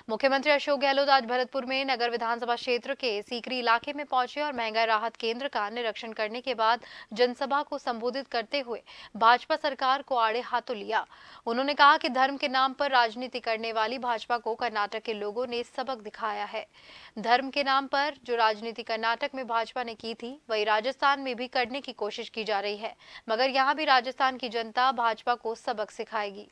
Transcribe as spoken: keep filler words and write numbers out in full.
मुख्यमंत्री अशोक गहलोत आज भरतपुर में नगर विधानसभा क्षेत्र के सीकरी इलाके में पहुंचे और महंगाई राहत केंद्र का निरीक्षण करने के बाद जनसभा को संबोधित करते हुए भाजपा सरकार को आड़े हाथों लिया। उन्होंने कहा कि धर्म के नाम पर राजनीति करने वाली भाजपा को कर्नाटक के लोगों ने सबक दिखाया है। धर्म के नाम पर जो राजनीति कर्नाटक में भाजपा ने की थी, वही राजस्थान में भी करने की कोशिश की जा रही है, मगर यहाँ भी राजस्थान की जनता भाजपा को सबक सिखाएगी।